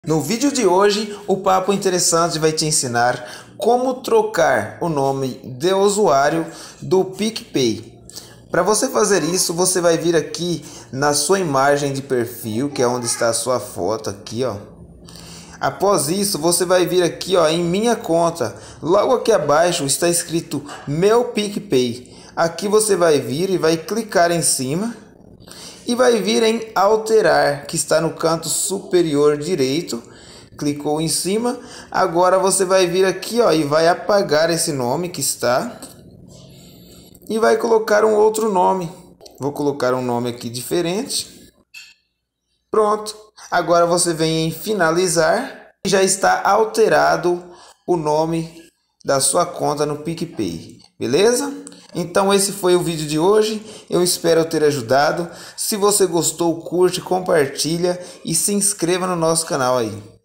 No vídeo de hoje, o Papo Interessante vai te ensinar como trocar o nome de usuário do PicPay. Para você fazer isso, você vai vir aqui na sua imagem de perfil, que é onde está a sua foto aqui, ó. Após isso, você vai vir aqui, ó, em minha conta. Logo aqui abaixo está escrito Meu PicPay. Aqui você vai vir e vai clicar em cima. E vai vir em alterar, que está no canto superior direito. Clicou em cima. Agora você vai vir aqui, ó, e vai apagar esse nome que está. E vai colocar um outro nome. Vou colocar um nome aqui diferente. Pronto. Agora você vem em finalizar. E já está alterado o nome da sua conta no PicPay. Beleza? Então esse foi o vídeo de hoje, eu espero ter ajudado. Se você gostou, curte, compartilha e se inscreva no nosso canal aí.